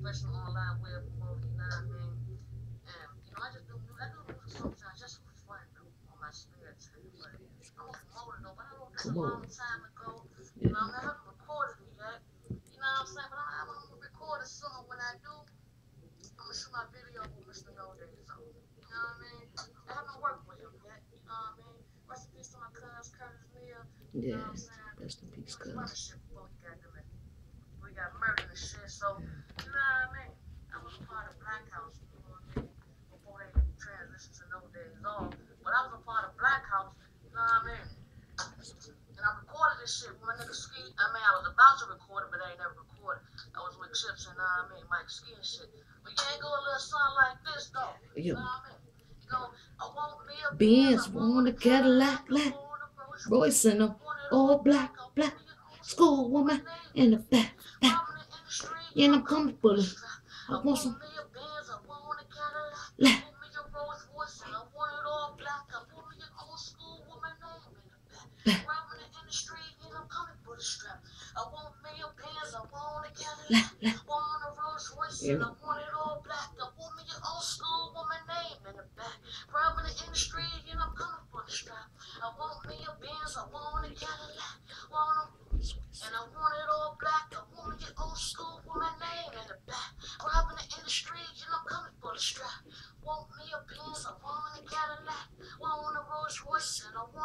professional online web promoter, you know what I mean? And, you know, I do music sometimes just for fun, though, on my spare time. But I'm a promoter, though, but I wrote this a long time ago. You know, I haven't recorded it yet. You know what I'm saying? But I'm going to record it soon. When I do, I'm going to shoot my video with Mr. No Days. So, you know what I mean? I haven't worked with him yet. You know what I mean? Rest in peace to my cousin, Curtis Neal. You know what I'm saying? Rest in peace, he was running shit before we got murdered and shit. So, you know what I mean? I was a part of Black House, you know what I mean? Before they transitioned to No Days Off. But I was a part of Black House, you know what I mean? And I recorded this shit with my nigga Ski. I mean, I was about to record it, but I ain't never recorded. I was with Chips and, I mean, Mike Ski and shit. But you ain't go a little song like this, though. You know what I mean? You know, I want me a Benz, want a Cadillac, Royce and I, all black, school woman in the back. And I'm coming for it. I want some Benz, I want a Cadillac. Put me a Royal Royce and I want it all black. I put me an old school with my name in the back. Robbing it in the street and I'm coming for the strap. I want me a Benz, I want a Cadillac. Want a Royal Royce and I want it all black. I want me an old school with my name in the back. Robbing it in the street and I'm coming for the strap. I want me a Benz, I want a Cadillac. And I want it all black. I want me an old school with my name in the back. Robbing it in the street and I'm coming for the strap. Want me a Benz, I want a Cadillac. Want a Rolls Royce and I want